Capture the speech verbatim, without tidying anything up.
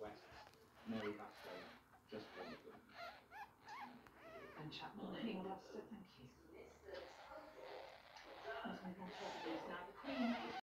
West's Mary Bastow, just one of them. And Chapman Queen Gloucester, thank you. Let's move on to other news now. The Queen